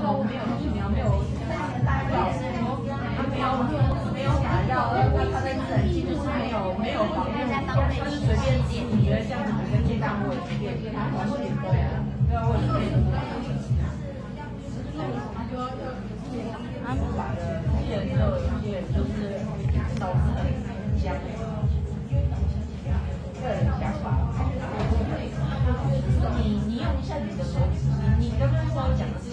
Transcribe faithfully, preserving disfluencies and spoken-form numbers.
说没有疫苗，没有药，他没有没有打药，那他在自然界就是没有没有防护，他是随便点，你觉得这样子跟健康会变？我说对啊，对啊，为什么？安法的艺人只有一些就是脑子很僵，个人想法。你你用一下你的逻辑，你你刚刚跟我讲的。